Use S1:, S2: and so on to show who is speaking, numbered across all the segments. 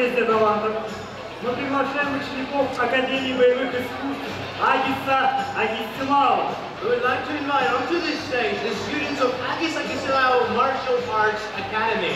S1: созвездие талантов. Мы приглашаем учеников Академии боевых искусств Агиса Агисилау.
S2: We would like to invite onto this stage the students of Agis Agisilao Martial Arts Academy.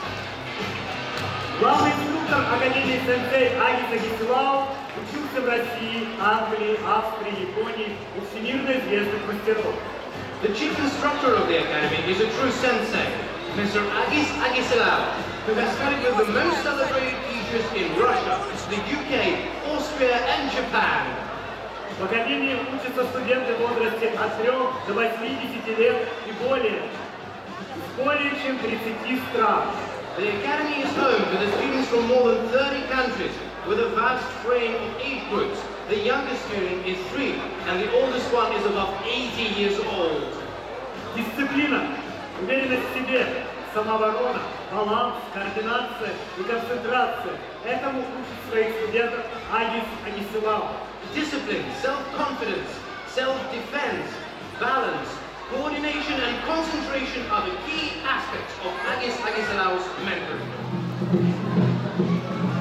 S1: Главный инструктор Академии сенсей Агис Агисилау учился в России, Англии, Австрии, Японии у всемирно известных мастеров.
S2: The chief instructor of the academy is a true sensei, Mr. Agis Agisilao, who has studied with the most celebrated teachers in Russia, the UK, Austria and Japan.
S1: В Академии учатся студенты в возрасте от 3 до 80 лет и более чем 30 стран.
S2: The academy is home to the students from more than 30 countries with a vast range of age groups. The youngest student is 3 and the oldest one is above 80 years old.
S1: Дисциплина, уверенность в себе, самооборона, баланс, координация и концентрация. Этому учат своих студентов Агис Агисилау.
S2: Discipline, self-confidence, self-defense, balance, coordination and concentration are the key aspects of Agis Agisilao's mentoring.